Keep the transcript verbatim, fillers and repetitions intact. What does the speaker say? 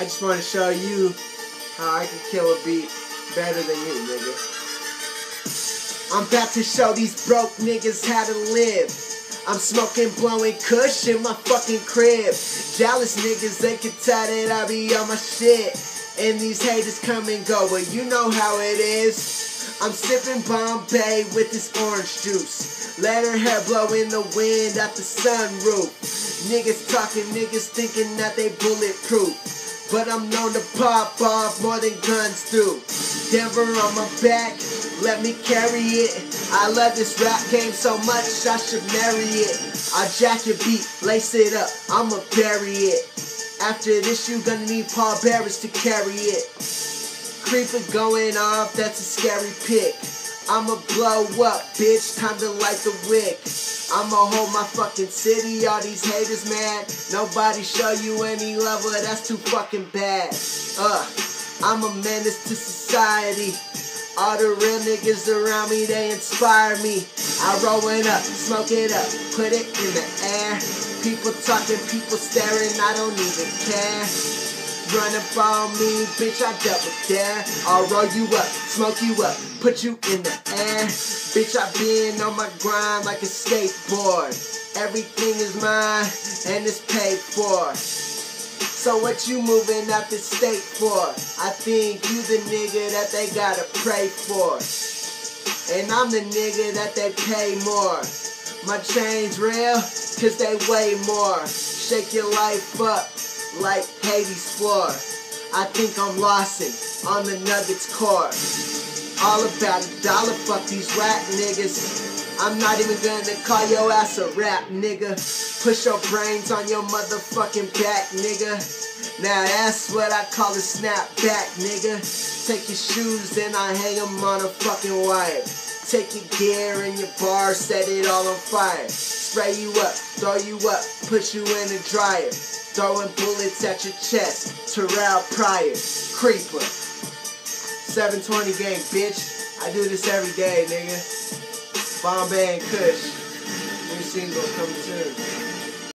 I just want to show you how I can kill a beat better than you, nigga. I'm about to show these broke niggas how to live. I'm smoking, blowing kush in my fucking crib. Jealous niggas, they can tell that I be on my shit. And these haters come and go, but you know how it is. I'm sipping Bombay with this orange juice. Let her hair blow in the wind out the sunroof. Niggas talking, niggas thinking that they bulletproof. But I'm known to pop off more than guns do. Denver on my back, let me carry it. I love this rap game so much, I should marry it. I'll jack your beat, lace it up, I'ma bury it. After this, you gonna need Paul Barris to carry it. Creeper going off, that's a scary pick. I'ma blow up, bitch, time to light the wick. I'ma hold my fucking city, all these haters mad. Nobody show you any love, well, that's too fucking bad. Uh, I'm a menace to society. All the real niggas around me, they inspire me. I roll it up, smoke it up, put it in the air. People talking, people staring, I don't even care. Run up on me, bitch, I double dare. I'll roll you up, smoke you up, put you in the air. Bitch, I been on my grind like a skateboard. Everything is mine, and it's paid for. So what you moving out the state for? I think you the nigga that they gotta pray for. And I'm the nigga that they pay more. My chains real, cause they weigh more. Shake your life up like Hades' floor. I think I'm Lawson on the Nuggets court. All about a dollar, fuck these rap niggas. I'm not even gonna call your ass a rap nigga. Push your brains on your motherfucking back, nigga. Now that's what I call a snap back, nigga. Take your shoes and I hang them on a fucking wire. Take your gear and your bar, set it all on fire. Spray you up, throw you up, put you in a dryer. Throwing bullets at your chest, Terrell Pryor, Creeper. seven twenty game, bitch. I do this every day, nigga. Bombay and Kush. New single coming soon.